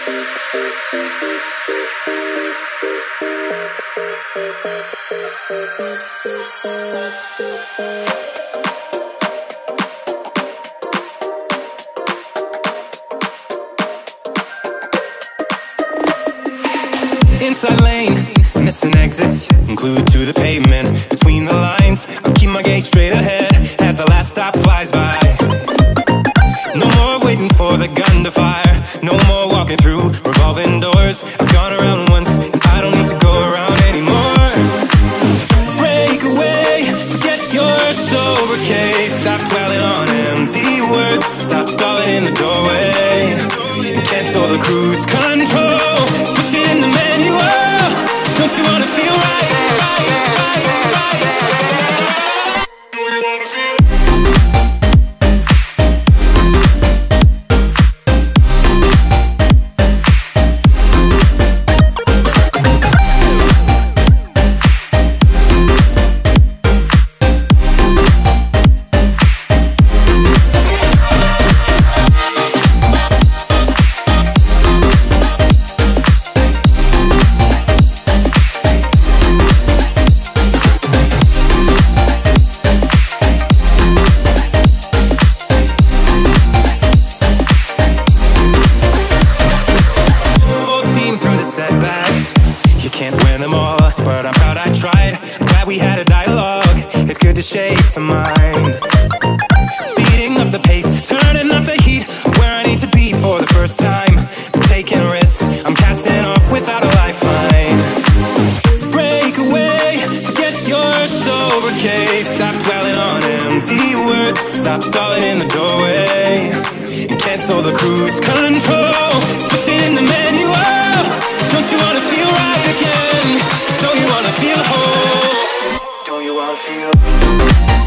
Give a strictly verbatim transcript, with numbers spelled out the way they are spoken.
Inside lane, missing exits, glued to the pavement. Between the lines, I'll keep my gaze straight ahead as the last stop flies by. No more waiting for the gun to fire, no more walking through revolving doors. I've gone around once, and I don't need to go around anymore. Break away, forget your sober case. Stop dwelling on empty words, stop stalling in the doorway, and cancel the cruise control. Switch it in the manual. Don't you wanna feel right? right, right, right, right. Setbacks, you can't win them all, but I'm proud I tried. I'm glad we had a dialogue. It's good to shape the mind. Speeding up the pace, turning up the heat. I'm where I need to be for the first time. I'm taking risks, I'm casting off without a lifeline. Break away, forget your sober case. Stop dwelling on empty words, stop stalling in the doorway, and cancel the cruise control. Switch it in the manual. Don't you wanna feel right again? Don't you wanna feel whole? Don't you wanna feel